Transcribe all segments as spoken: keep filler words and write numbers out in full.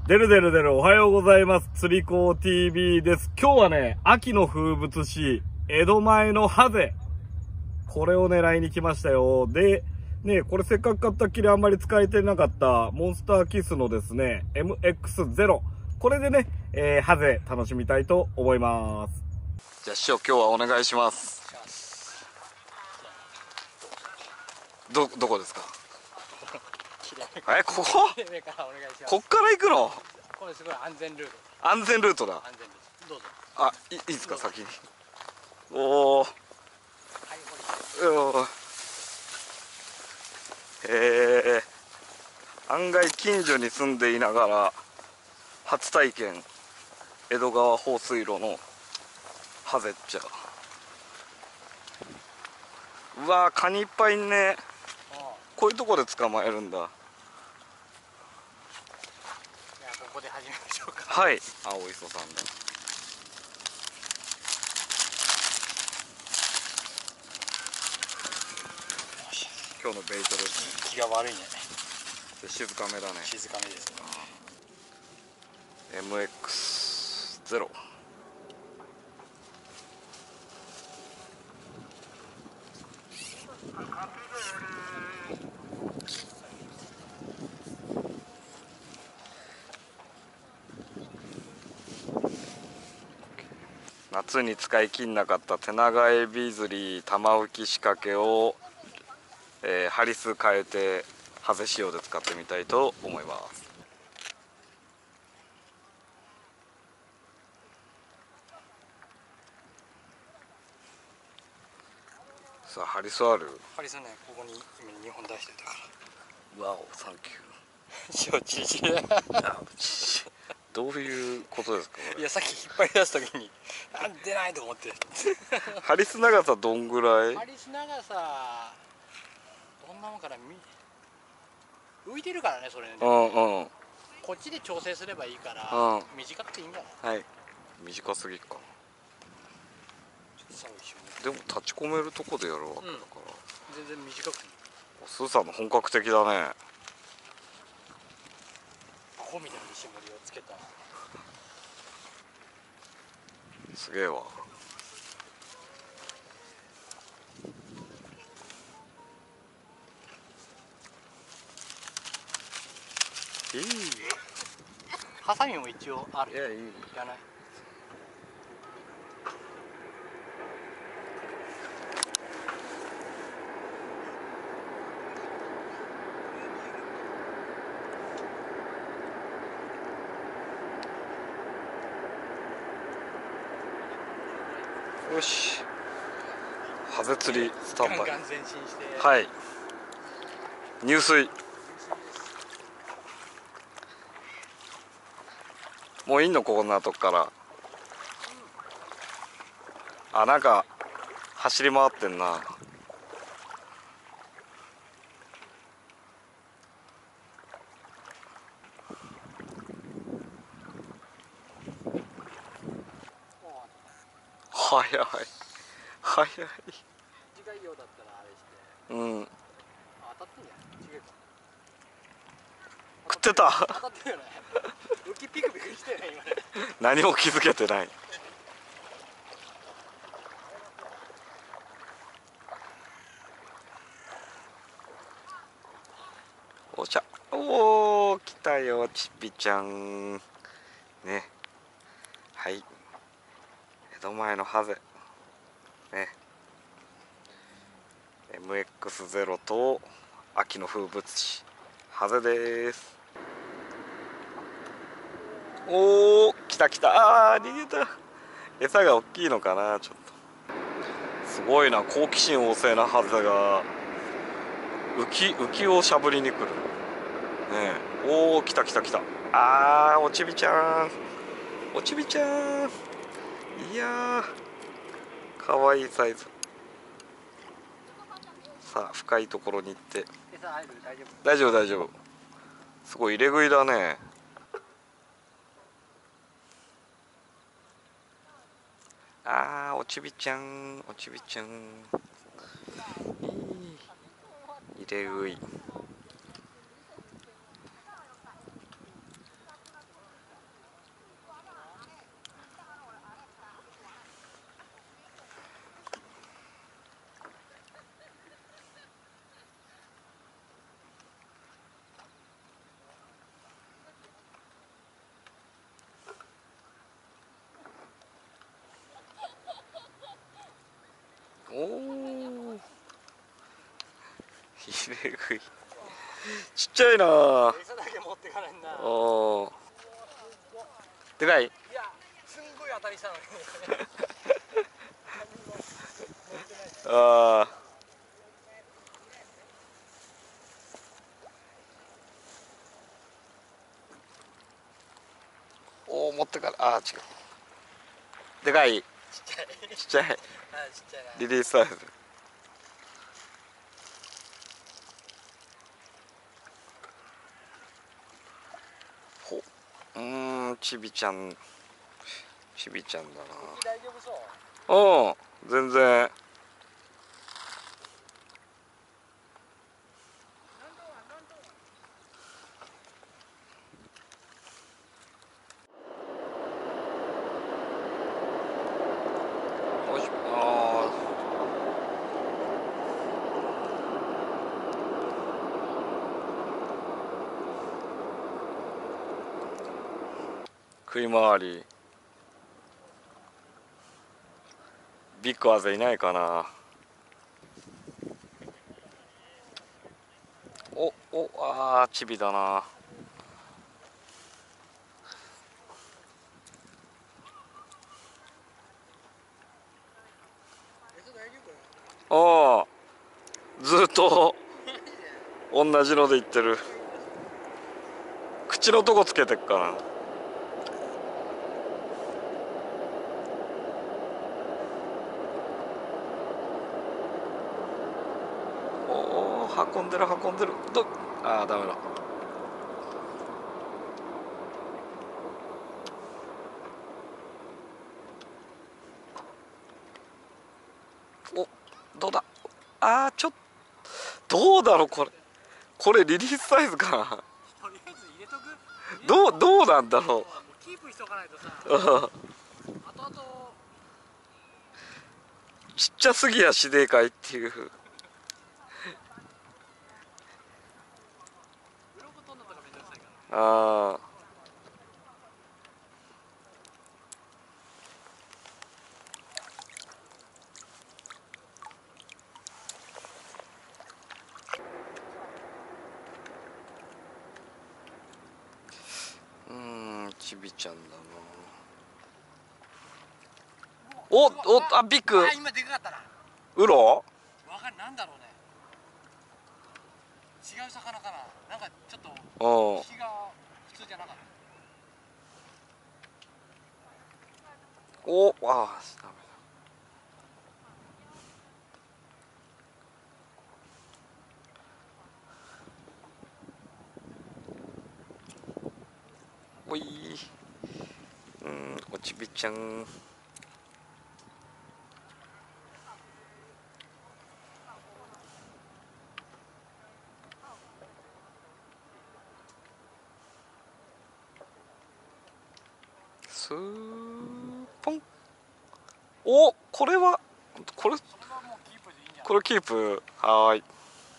デルデルデルおはようございます。釣り子 ティービー です。今日はね、秋の風物詩、江戸前のハゼ。これを狙いに来ましたよ。で、ね、これせっかく買ったっきりあんまり使えてなかったモンスターキスのですね、エムエックスゼロ。これでね、えー、ハゼ楽しみたいと思います。じゃあ師匠、今日はお願いします。ど、どこですか？え、ここ？こっから行くの？ これすごい安全ルート。 安全ルートだ。 安全です。どうぞ。 あ、いいいですか、先に。おお。はい、へえ。案外近所に住んでいながら初体験、江戸川放水路のハゼっちゃ。うわー、カニいっぱいいんね。こういうとこで捕まえるんだ。 ここで始めましょうか。 はい、青磯さんで。今日のベイトですね。 気が悪いね。 静かめだね。 静かめですね。 エムエックスゼロ。夏に使い切んなかったテナガエビ釣り玉浮き仕掛けを、えー、針数変えてハゼ仕様で使ってみたいと思います。さあ、ハリスある？ ハリスね、ここに今にほん出してたから。 わお、サンキュー。チリチリだ。 どういうことですか？ いや、さっき引っ張り出すときにあ、出ないと思って。 ハリス長さどんぐらい？ ハリス長さどんなもんからみ浮いてるからね、それね。 うんうん。 こっちで調整すればいいから、 うん、 短くていいんじゃない？ はい。短すぎか。 ちょっと一緒に。 でも立ち込めるとこでやるわけだから、うん、 全然短くていい。 スーさんの本格的だね。 アホみたいな石盛りをつけた。 すげえわ。いい。 ハサミも一応ある。 いや、いい。いらない。 よし。ハゼ釣りスタンバイ。 ガンガン前進して。 はい。入水。もういいの、こんなとこから。あ、なんか走り回ってんな。早い早い。 短いようだったらあれして。 うん。 当たってんじゃない？違うか。 食ってた。 当たってるよね。浮きピクピクしてね、今ね。 何も気づけてない。おしゃ。おお、来たよ、ちぴちゃん。ね。はい。江戸前のハゼ。ね。エムエックスゼロ と秋の風物詩ハゼです。おお、来た来た。あー、逃げた。餌が大きいのかな、ちょっと。すごいな、好奇心旺盛なハゼが浮き浮きをしゃぶりに来るね。え、おお、来た来た来た。あー、おちびちゃん、おちびちゃん、いやー、かわいいサイズ。さあ、深いところに行って。大丈夫大丈夫。すごい入れ食いだね。あー、おちびちゃん、おちびちゃん、入れ食い。 れ食いちっちゃいな。 餌だけ持ってかないんだ。 おーでかい。 いやすんごい当たりしたのにああおお持ってからああ違うでかい。 ちっちゃいちっちゃいあちっちゃいな。 リリースサイズ。ほうーんちびちゃんちびちゃんだ大丈夫そう？ な。うん全然。おいしあ食い回りビッグアゼいないかな。おおあーチビだな。ああずっと同じので言ってる。口のとこつけてっかな。おお運んでる運んでるどああダメだ。おどうだあーちょっとどうだろうこれこれリリースサイズかな。 とりあえず入れとく。 どうどうなんだろもうキープしとかないとさ。 う後々 ちっちゃすぎやしでかいっていう。 鱗取んのとかめんどくさいから。 ああうーんちびちゃんだな。おおあビッグあ今でかかったな。 ウロわかるなんだろうね。違う魚かな。なんかちょっとお火が普通じゃなかった。 おああダメだ。おいうんおちびちゃんスーポン。おこれはこれそれはもうキープでいいんじゃない？ これキープはーい。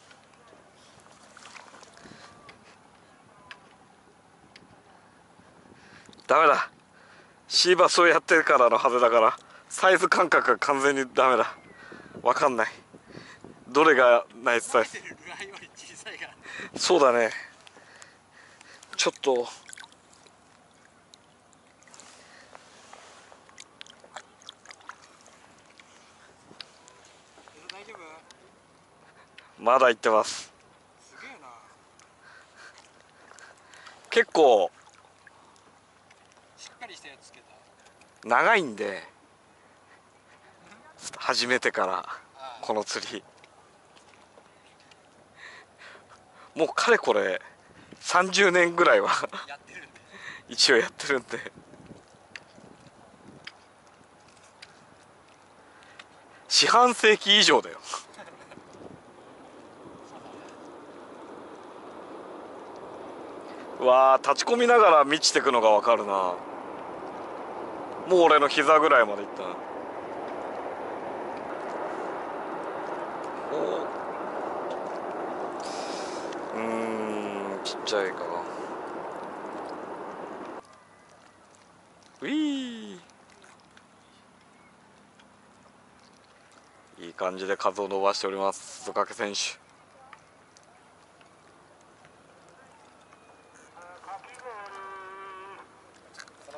ダメだシーバスをやってるからのはずだからサイズ感覚が完全にダメだ。わかんないどれがナイスサイズ。 ルアーより小さいからね。 そうだねちょっと大丈夫？ まだいってます。 すげえな。 結構しっかりしたやつつけた。 長いんで始めてからこの釣りもうかれこれさんじゅうねんぐらいはやってるんで一応やってるんで四半世紀以上だようわー立ち込みながら満ちてくのが分かるな。もう俺の膝ぐらいまでいったな。おうーんちっちゃいかな。ういーいい感じで数を伸ばしております鈴懸選手。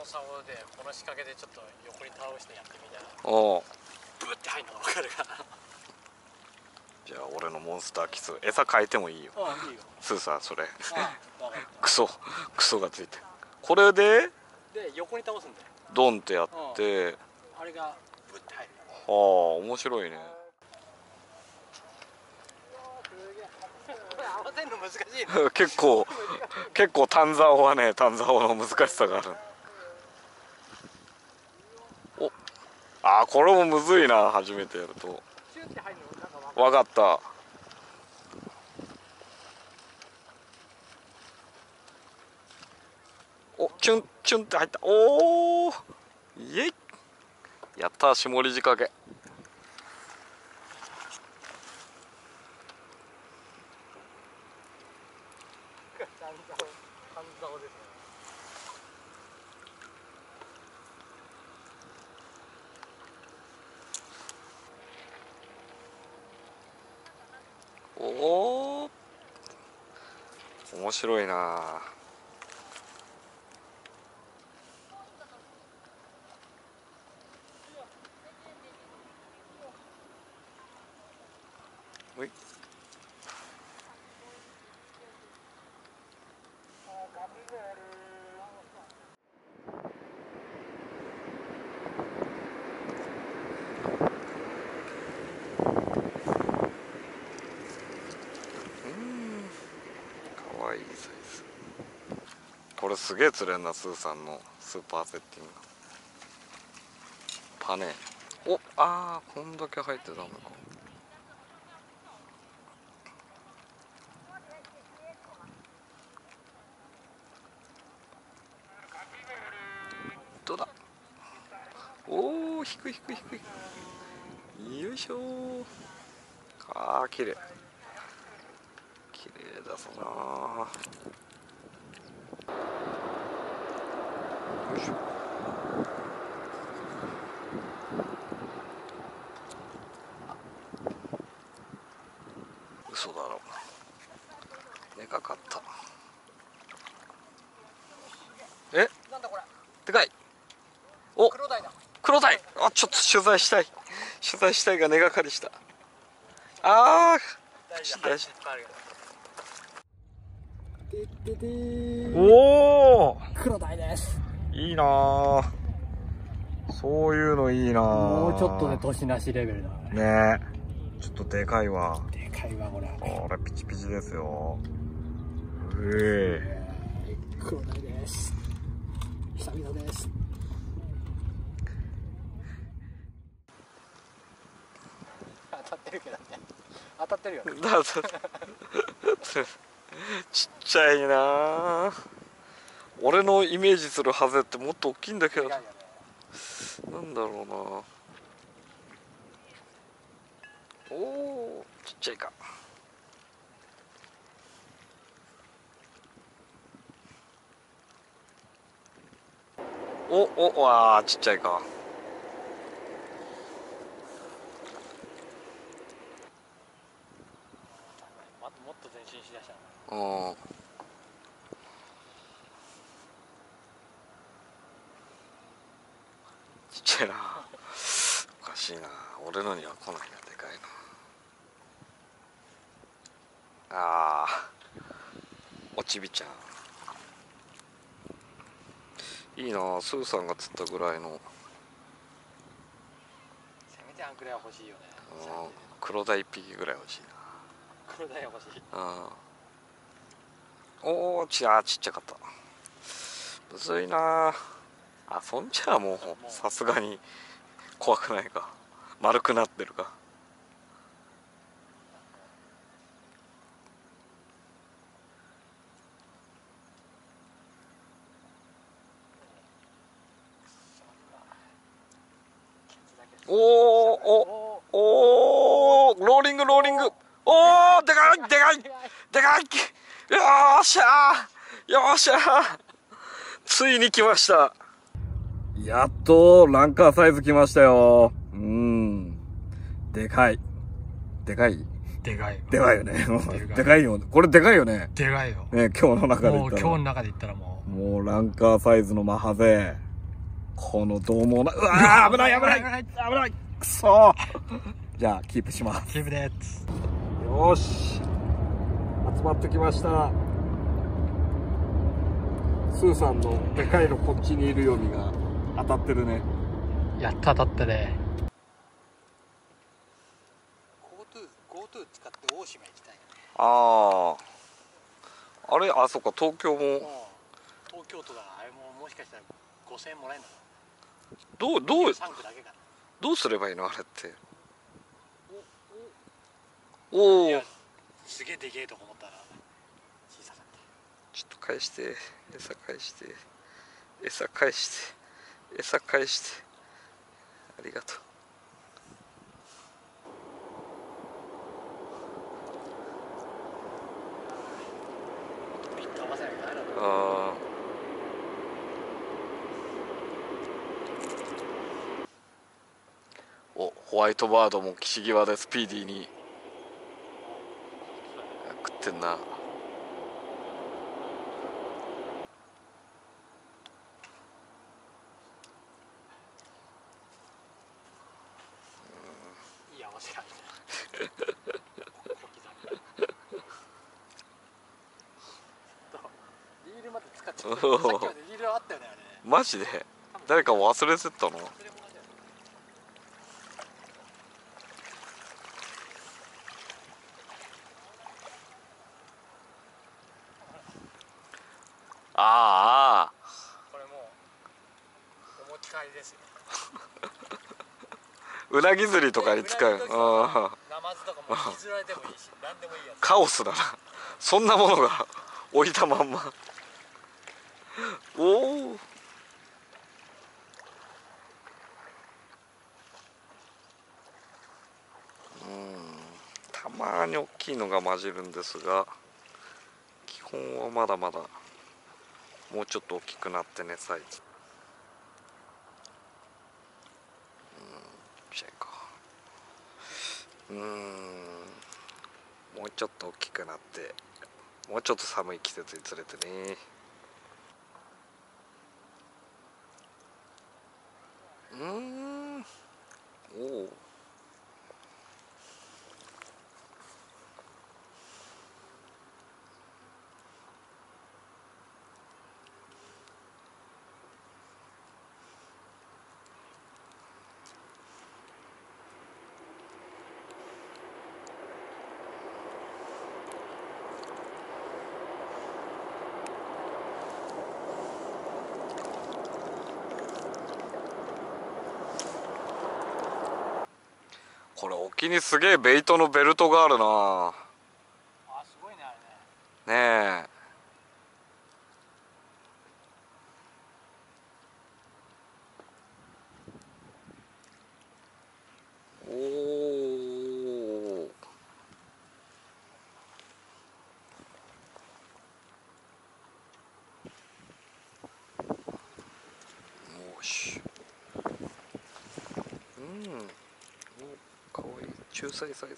竿でこの仕掛けでちょっと横に倒してやってみたらおうブッて入るのが分かるから。 じゃあ俺のモンスターキス餌変えてもいいよ。 ああいいよ。 スーさんそれああ分かった。 クソクソがついてこれでで横に倒すんだよ。 ドンってやってあれがブッて入る。 ああ面白いね。 合わせるの難しいね。 結構結構丹竿はね丹竿の難しさがある。おあーこれもむずいな初めてやると。分かった。おチュンチュンって入った。おおイエイやったー下り仕掛け。おお面白いな。ほいかわいいサイズ。これすげえ釣れんなスーさんのスーパーセッティングパネ。おあーこんだけ入ってたのか。どうだ。おお低い低い低い。よいしょー。あー綺麗綺麗だぞなー。よいしょ。嘘だろでかかった。えなんだこれ。 でかい。お黒鯛だ。 黒鯛。あちょっと取材したい取材したいが根がかりした。あー大事大事。 おおお黒鯛です。 いいなーそういうのいいなー。 もうちょっとで年なしレベルだね。 ねえちょっとでかいわ。 でかいわこれ。 これピチピチですよ。うえ黒鯛です。久々です。当たってるけどね。当たってるよね。 だちっちゃいなー。俺のイメージするハゼってもっと大きいんだけど、ね、なんだろうな。おおちっちゃいか。おおわーちっちゃいか。 もっと前進しだした。 うんちっちゃいな。おかしいな。俺のには来ないな。でかいな。あーおちびちゃんいいな。スーさんが釣ったぐらいのせめてあんくらいは欲しいよね。 黒鯛いっぴきぐらい欲しいな。 黒鯛欲しい。 うんおおちあちっちゃかった。むずいな。あそんじゃもうさすがに怖くないか。丸くなってるか。おおおおローリングローリング。おおでかいでかいでかい。よーしゃーよーしゃーついに来ました。やっとランカーサイズ来ましたよ。うんでかいでかいでかいでかいよね。でかいよこれ。でかいよね。 でかいよね今日の中で言ったらもう今日の中で言ったらもうもうランカーサイズのマハゼこのどうもな、うわー危ない危ない危ない危ない、くそー。じゃあキープします。 キープです。 よーし、集まってきました。スーさんのでかいのこっちにいるよみが当たってるね。 やっと当たったね。 GoTo、GoTo 使って大島行きたいよね。 ああ、あれ、あ、そっか、東京も東京都だから、あれももしかしたらごせんえんもらえるのかな。 どうどうさんくだけかな。 どうすればいいのあれって。おお、 すげえでけえとこ思ったら小さかった。 ちょっと返して、餌返して、餌返して、餌返して、ありがとう。 ピッと合わせなきゃダメだろ。 ああ、お、ホワイトバードも岸際でスピーディーに食ってんな。 いい合わせがリールまで使っちゃった。さっきまでリールあったよね、あれ。 マジで誰か忘れてったの？ 忘れ物だよね。 ああ、 これもうお持ち帰りですよ。 うなぎ釣りとかに使う。ああ、 ナマズとかも引きずられてもいいし、何でもいいやつ。 カオスだな。そんなものが置いたまんま。おお、たまに大きいのが混じるんですが、基本はまだまだもうちょっと大きくなってね、サイズ。うん、じゃあいいか。うーん、もうちょっと大きくなって、もうちょっと寒い季節につれてね。うーん、おお、これ沖にすげえベイトのベルトがあるな。 あ、すごいね、あれね。 ねえ。おお。よし。うん。お、かわいい。中サイサイズ。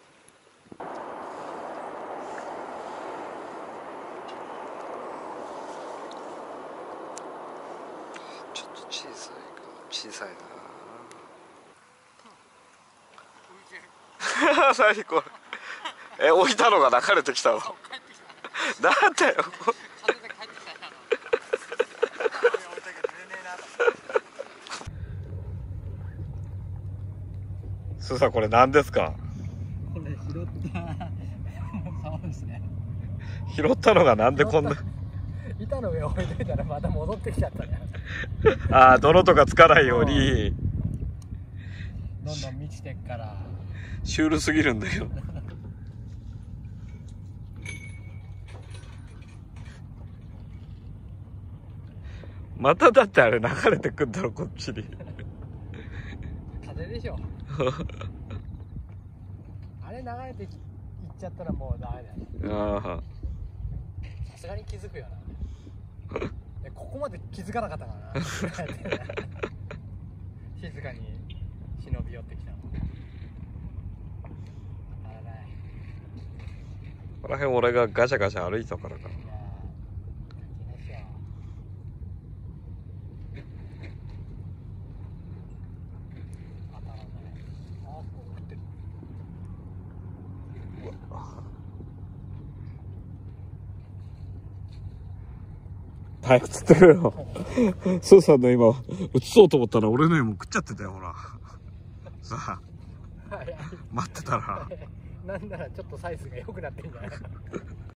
ちょっと小さいか。小さいな。何これ。え、置いたのが流れてきたの。なんだよ。スーさん、これ何ですか？ これ拾った竿ですね。 拾ったのがなんでこんな。 板の上置いといたらまた戻ってきちゃったね。 ああ、泥とかつかないように。 どんどん満ちてっから。 シュールすぎるんだけど。まただってあれ流れてくんだろ、こっちに。 風でしょ。あれ流れていっちゃったらもうダメだよ。 ああ。 さすがに気づくよな。でここまで気づかなかったからな。静かに忍び寄ってきたの。あらない。 この辺俺がガチャガチャ歩いたからか。 早く釣ってくれよ。スーさんの今、映そうと思ったら俺の絵も食っちゃってたよ、ほら。さあ、待ってたら。 なんならちょっとサイズが良くなってんじゃない